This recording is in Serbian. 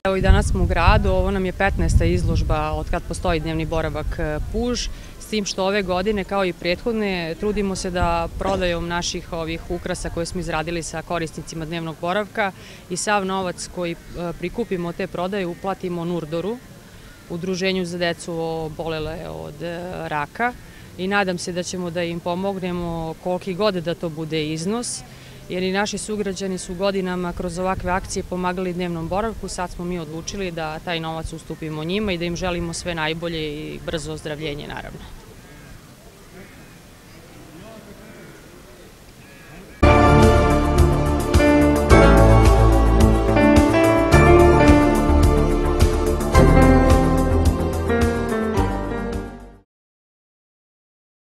Evo i danas smo u gradu, ovo nam je 15. izložba od kad postoji dnevni boravak Puž, s tim što ove godine kao i prethodne trudimo se da prodajom naših ovih ukrasa koje smo izradili sa korisnicima dnevnog boravka i sav novac koji prikupimo od te prodaje uplatimo Nurdoru, Udruženju za decu obolele od raka, i nadam se da ćemo da im pomognemo koliki god da to bude iznos, jer i naši sugrađani su godinama kroz ovakve akcije pomagali dnevnom boravku. Sad smo mi odlučili da taj novac ustupimo njima i da im želimo sve najbolje i brzo ozdravljenje, naravno.